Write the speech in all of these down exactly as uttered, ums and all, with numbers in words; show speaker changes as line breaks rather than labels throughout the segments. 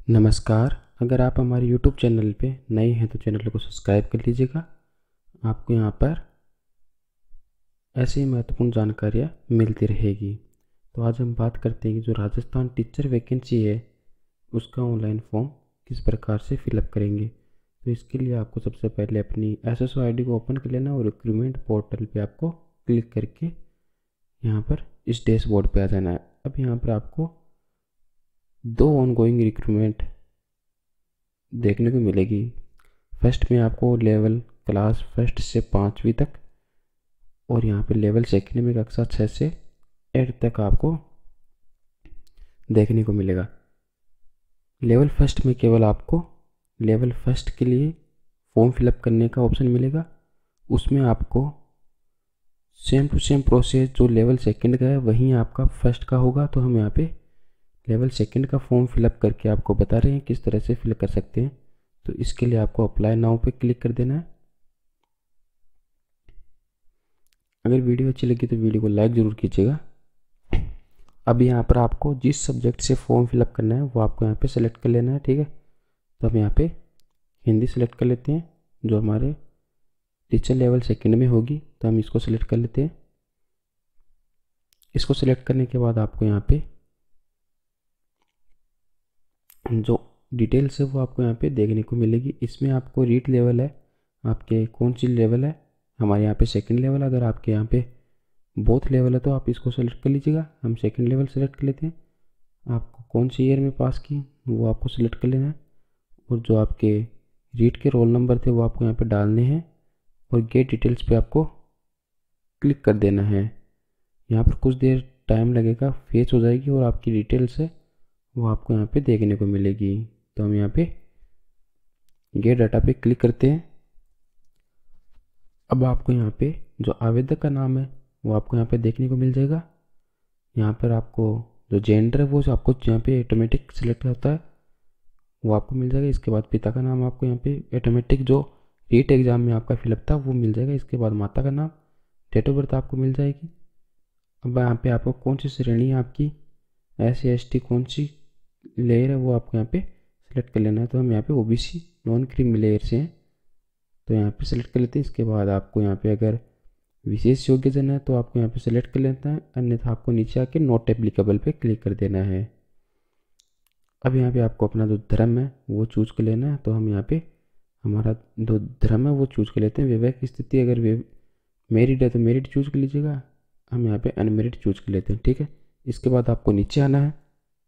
नमस्कार। अगर आप हमारे यूट्यूब चैनल पे नए हैं तो चैनल को सब्सक्राइब कर लीजिएगा। आपको यहाँ पर ऐसी महत्वपूर्ण जानकारियाँ मिलती रहेगी। तो आज हम बात करते हैं कि जो राजस्थान टीचर वैकेंसी है उसका ऑनलाइन फॉर्म किस प्रकार से फिलअप करेंगे। तो इसके लिए आपको सबसे पहले अपनी S S O I D को ओपन कर लेना और रिक्रूटमेंट पोर्टल पे आपको क्लिक करके यहाँ पर इस डैशबोर्ड पे आ जाना है। अब यहाँ पर आपको दो ऑनगोइंग रिक्रूटमेंट देखने को मिलेगी। फर्स्ट में आपको लेवल क्लास फर्स्ट से पाँचवीं तक और यहाँ पे लेवल सेकेंड में कक्षा छः से एट तक आपको देखने को मिलेगा। लेवल फर्स्ट में केवल आपको लेवल फर्स्ट के लिए फॉर्म फिलअप करने का ऑप्शन मिलेगा। उसमें आपको सेम टू सेम प्रोसेस जो लेवल सेकंड का है वहीं आपका फर्स्ट का होगा। तो हम यहाँ पे लेवल सेकंड का फॉर्म फिलअप करके आपको बता रहे हैं किस तरह से फिल कर सकते हैं। तो इसके लिए आपको अप्लाई नाउ पे क्लिक कर देना है। अगर वीडियो अच्छी लगी तो वीडियो को लाइक ज़रूर कीजिएगा। अब यहाँ पर आपको जिस सब्जेक्ट से फॉर्म फिलअप करना है वो आपको यहाँ पे सेलेक्ट कर लेना है, ठीक है। तो हम यहाँ पे हिंदी सेलेक्ट कर लेते हैं जो हमारे टीचर लेवल सेकंड में होगी। तो हम इसको सेलेक्ट कर लेते हैं। इसको सेलेक्ट करने के बाद आपको यहाँ पे जो डिटेल्स है वो आपको यहाँ पे देखने को मिलेगी। इसमें आपको रीड लेवल है, आपके कौन सी लेवल है। हमारे यहाँ पे सेकंड लेवल, अगर आपके यहाँ पे बोथ लेवल है तो आप इसको सेलेक्ट कर लीजिएगा। हम सेकंड लेवल सेलेक्ट कर लेते हैं। आपको कौन सी ईयर में पास की वो आपको सेलेक्ट कर लेना है और जो आपके रीड के रोल नंबर थे वो आपको यहाँ पे डालने हैं और गेट डिटेल्स पे आपको क्लिक कर देना है। यहाँ पर कुछ देर टाइम लगेगा, फेच हो जाएगी और आपकी डिटेल्स है वो आपको यहाँ पे देखने को मिलेगी। तो हम यहाँ पे गेट डाटा पे क्लिक करते हैं। अब आपको यहाँ पे जो आवेदक का नाम है वो आपको यहाँ पे देखने को मिल जाएगा। यहाँ पर आपको जो जेंडर है वो जो आपको यहाँ पे ऑटोमेटिक सिलेक्ट होता है वो आपको मिल जाएगा। इसके बाद पिता का नाम आपको यहाँ पे ऑटोमेटिक जो रीट एग्जाम में आपका फिलअप था वो मिल जाएगा। इसके बाद माता का नाम, डेट ऑफ बर्थ आपको मिल जाएगी। अब यहाँ पे आपको कौन सी श्रेणी है आपकी, एस सी एस टी कौन सी लेयर है वो आपको यहाँ पे सेलेक्ट कर लेना है। तो हम यहाँ पे O B C non creamy layer से हैं तो यहाँ पे सेलेक्ट कर लेते हैं। इसके बाद आपको यहाँ पे अगर विशेष योग्यजन है तो आपको यहाँ पे सेलेक्ट कर लेना है, अन्यथा आपको नीचे आके नॉट एप्लीकेबल पे क्लिक कर देना है। अब यहाँ पे आपको अपना जो धर्म है वो चूज कर लेना है। तो हम यहाँ पे हमारा जो धर्म है वो चूज कर लेते हैं। वैवाहिक स्थिति अगर वे मेरिड है तो मेरिड चूज कर लीजिएगा। हम यहाँ पे अनमेरिड चूज कर लेते हैं, ठीक है। इसके बाद आपको नीचे आना है।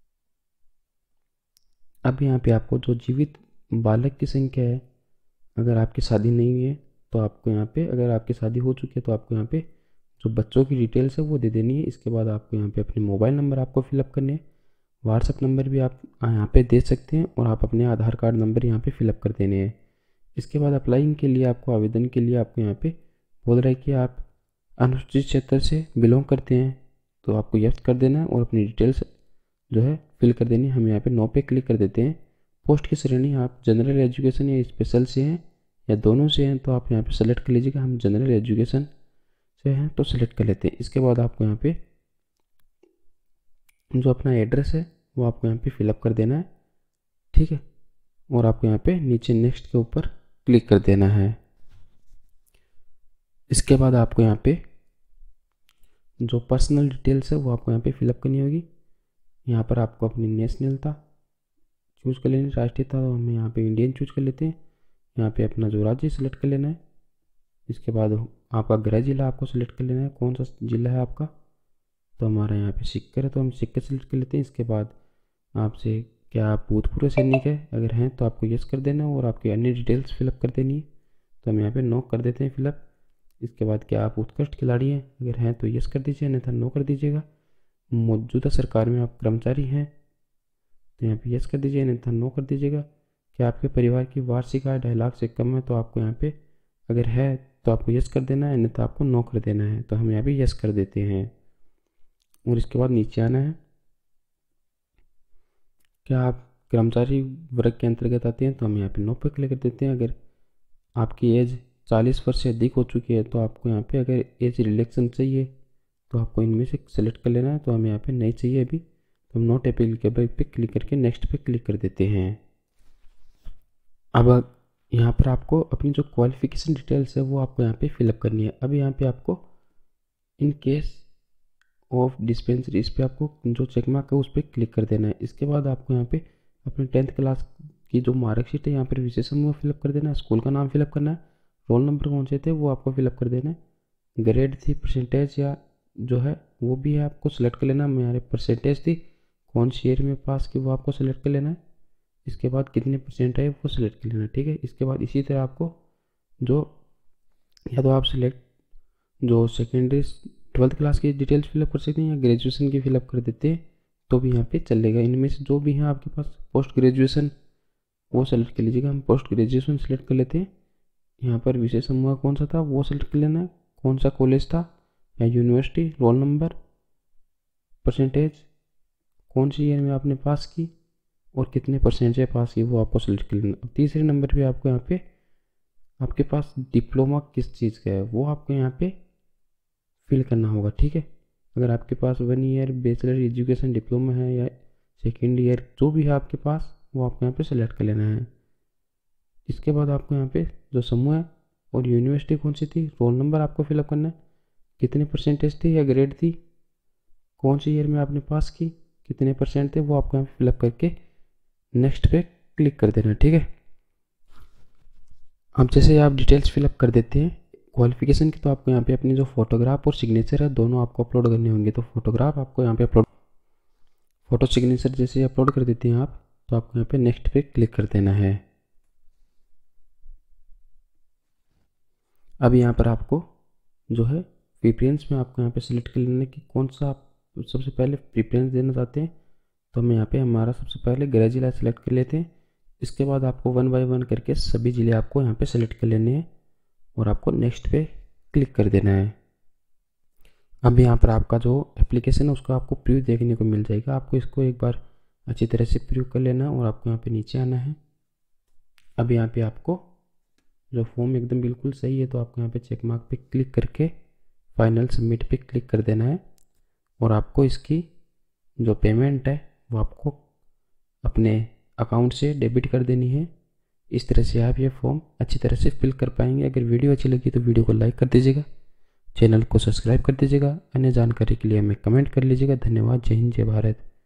अब यहाँ पे आपको जो जीवित बालक की संख्या है, अगर आपकी शादी नहीं हुई है तो आपको यहाँ पे, अगर आपकी शादी हो चुकी है तो आपको यहाँ पे जो बच्चों की डिटेल्स है वो दे देनी है। इसके बाद आपको यहाँ पे अपने मोबाइल नंबर आपको फिलअप करने हैं। व्हाट्सअप नंबर भी आप यहाँ पे दे सकते हैं और आप अपने आधार कार्ड नंबर यहाँ पे फिलअप कर देने हैं। इसके बाद अप्लाइंग के लिए आपको, आवेदन के लिए आपको यहाँ पे बोल रहा है कि आप अनुसूचित क्षेत्र से बिलोंग करते हैं तो आपको यस कर देना है और अपनी डिटेल्स जो है फिल कर देनी है। हम यहाँ पे नो पे क्लिक कर देते हैं। पोस्ट की श्रेणी आप जनरल एजुकेशन या स्पेशल से हैं या दोनों से हैं तो आप यहाँ पे सेलेक्ट कर लीजिएगा। हम जनरल एजुकेशन से हैं तो सेलेक्ट कर लेते हैं। इसके बाद आपको यहाँ पे जो अपना एड्रेस है वो आपको यहाँ पे फिलअप कर देना है, ठीक है। और आपको यहाँ पे नीचे नेक्स्ट के ऊपर क्लिक कर देना है। इसके बाद आपको यहाँ पे जो पर्सनल डिटेल्स है वो आपको यहाँ पे फिलअप करनी होगी। यहाँ पर आपको अपनी नेशनलता चूज कर लेनी, राष्ट्रीयता तो हम यहाँ पे इंडियन चूज कर लेते हैं। यहाँ पे अपना जो राज्य सेलेक्ट कर लेना है। इसके बाद आपका गृह जिला आपको सेलेक्ट कर लेना है, कौन सा जिला है आपका। तो हमारा यहाँ पे सिक्कर है तो हम सिक्कर सेलेक्ट कर लेते हैं। इसके बाद आपसे क्या आप भूतपूर्व सैनिक है, अगर हैं तो आपको यस कर देना है और आपकी अन्य डिटेल्स फिलअप कर देनी है। तो हम यहाँ पे नो कर देते हैं फिलअप। इसके बाद क्या आप उत्कृष्ट खिलाड़ी हैं, अगर हैं तो यस कर दीजिए, अन्यथा नो कर दीजिएगा। मौजूदा सरकार में आप कर्मचारी हैं तो यहाँ पे यस कर दीजिए, अन्यथा नो कर दीजिएगा। क्या आपके परिवार की वार्षिक आय ढाई लाख से कम है तो आपको यहाँ पे अगर है तो आपको यस कर देना है, अन्यथा आपको नो कर देना है। तो हम यहाँ पे यस कर देते हैं और इसके बाद नीचे आना है। क्या आप कर्मचारी वर्ग के अंतर्गत आते हैं तो हम यहाँ पे नो पे क्लिक कर देते हैं। अगर आपकी एज चालीस वर्ष से अधिक हो चुकी है तो आपको यहाँ पे अगर एज रिलेक्शन चाहिए तो आपको इनमें से सेलेक्ट कर लेना है। तो हमें यहाँ पे नहीं चाहिए अभी, तो हम नॉट एप्लीकेबल पे क्लिक करके नेक्स्ट पे क्लिक कर देते हैं। अब यहाँ पर आपको अपनी जो क्वालिफिकेशन डिटेल्स है वो आपको यहाँ पे फिलअप करनी है। अब यहाँ पे आपको इन केस ऑफ डिस्पेंसरी इस पर आपको जो चेक मार्क है उस पर क्लिक कर देना है। इसके बाद आपको यहाँ पे अपने टेंथ क्लास की जो मार्कशीट है यहाँ पर विषय समूह फिलअप कर देना है, स्कूल का नाम फिलअप करना है, रोल नंबर कौन से थे वो आपको फिलअप कर देना है, ग्रेड थी, परसेंटेज या जो है वो भी है आपको सेलेक्ट कर लेना। मेरे परसेंटेज थी, कौन सी ईयर में पास की वो आपको सेलेक्ट कर लेना है। इसके बाद कितने परसेंट है वो सिलेक्ट कर लेना, ठीक है। इसके बाद इसी तरह आपको जो या तो आप सिलेक्ट जो सेकेंडरी ट्वेल्थ क्लास की डिटेल्स फिलअप कर सकते हैं या ग्रेजुएशन की फिलअप कर देते हैं तो भी यहाँ पे चलेगा। इनमें से जो भी है आपके पास पोस्ट ग्रेजुएशन वो सेलेक्ट कर लीजिएगा। हम पोस्ट ग्रेजुएशन सेलेक्ट कर लेते हैं। यहाँ पर विषय समूह कौन सा था वो सेलेक्ट कर लेना है, कौन सा कॉलेज था या यूनिवर्सिटी, रोल नंबर, परसेंटेज, कौन सी ईयर में आपने पास की और कितने परसेंट से पास की वो आपको सेलेक्ट कर लेना। अब तीसरे नंबर पे आपको यहाँ पे आपके पास डिप्लोमा किस चीज़ का है वो आपको यहाँ पे फिल करना होगा, ठीक है। अगर आपके पास one year bachelor education diploma है या सेकेंड ईयर जो भी है आपके पास वो आपको यहाँ पे सेलेक्ट कर लेना है। इसके बाद आपको यहाँ पे जो समूह है और यूनिवर्सिटी कौन सी थी, रोल नंबर आपको फिलअप करना है, कितने परसेंटेज थी या ग्रेड थी, कौन सी ईयर में आपने पास की, कितने परसेंट थे वो आपको यहाँ पे फिलअप करके नेक्स्ट पे क्लिक कर देना, ठीक है। अब जैसे आप डिटेल्स फिलअप कर देते हैं क्वालिफिकेशन की तो आपको यहाँ पे अपनी जो फोटोग्राफ और सिग्नेचर है दोनों आपको अपलोड करने होंगे। तो फोटोग्राफ आपको यहाँ पे अपलोड फोटो सिग्नेचर जैसे अपलोड कर देते हैं आप तो आपको यहाँ पे नेक्स्ट पे क्लिक कर देना है। अब यहाँ पर आपको जो है प्रीफरेंस में आपको यहाँ पे सिलेक्ट कर लेना कि कौन सा आप सबसे पहले प्रीफरेंस देना चाहते हैं। तो हम यहाँ पे हमारा सबसे पहले गृह जिला सेलेक्ट कर लेते हैं। इसके बाद आपको वन बाय वन करके सभी ज़िले आपको यहाँ पे सेलेक्ट कर लेने हैं और आपको नेक्स्ट पे क्लिक कर देना है। अब यहाँ पर आपका जो एप्लीकेशन है उसका आपको प्रीव्यू देखने को मिल जाएगा। आपको इसको एक बार अच्छी तरह से प्रीव्यू कर लेना है और आपको यहाँ पे नीचे आना है। अब यहाँ पे आपको जो फॉर्म एकदम बिल्कुल सही है तो आपको यहाँ पे चेक मार्क पे क्लिक करके फाइनल सबमिट पे क्लिक कर देना है और आपको इसकी जो पेमेंट है वो आपको अपने अकाउंट से डेबिट कर देनी है। इस तरह से आप ये फॉर्म अच्छी तरह से फिल कर पाएंगे। अगर वीडियो अच्छी लगी तो वीडियो को लाइक कर दीजिएगा, चैनल को सब्सक्राइब कर दीजिएगा, अन्य जानकारी के लिए हमें कमेंट कर लीजिएगा। धन्यवाद। जय हिंद, जय भारत।